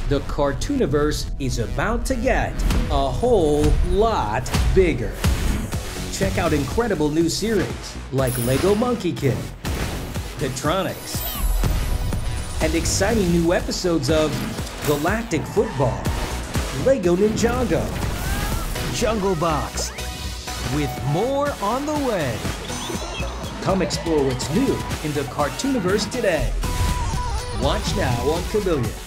The Cartooniverse is about to get a whole lot bigger. Check out incredible new series like Lego Monkey Kid, Petronics, and exciting new episodes of Galactic Football, Lego Ninjago, Jungle Box, with more on the way. Come explore what's new in the Cartooniverse today. Watch now on Kabillion.